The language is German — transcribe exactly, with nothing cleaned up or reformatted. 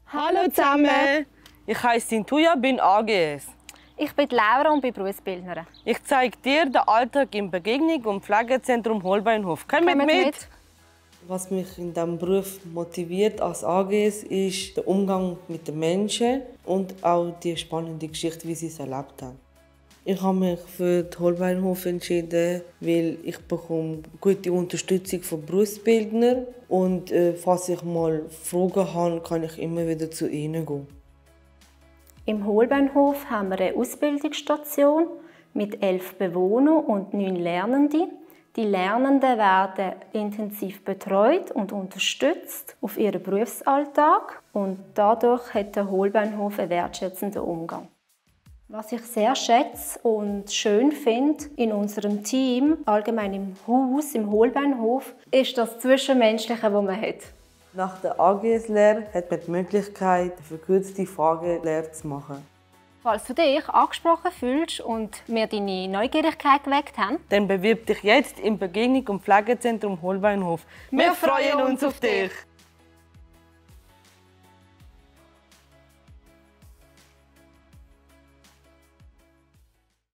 Hallo zusammen! Ich heiße Tuja, bin A G S. Ich bin Laura und bin Berufsbildnerin. Ich zeige dir den Alltag im Begegnung- und Pflegezentrum Holbeinhof. Komm mit, mit mit! Was mich in diesem Beruf motiviert als A G S ist der Umgang mit den Menschen und auch die spannende Geschichte, wie sie es erlebt haben. Ich habe mich für den Holbeinhof entschieden, weil ich bekomme gute Unterstützung von Berufsbildnern und äh, falls ich mal Fragen habe, kann ich immer wieder zu ihnen gehen. Im Holbeinhof haben wir eine Ausbildungsstation mit elf Bewohnern und neun Lernenden. Die Lernenden werden intensiv betreut und unterstützt auf ihren Berufsalltag und dadurch hat der Holbeinhof einen wertschätzenden Umgang. Was ich sehr schätze und schön finde in unserem Team, allgemein im Haus, im Holbeinhof, ist das Zwischenmenschliche, das man hat. Nach der A G S-Lehre hat man die Möglichkeit, eine verkürzte Fahrlehre zu machen. Falls du dich angesprochen fühlst und wir deine Neugierigkeit geweckt haben, dann bewirb dich jetzt im Begegnung- und Pflegezentrum Holbeinhof. Wir, Wir freuen uns auf dich!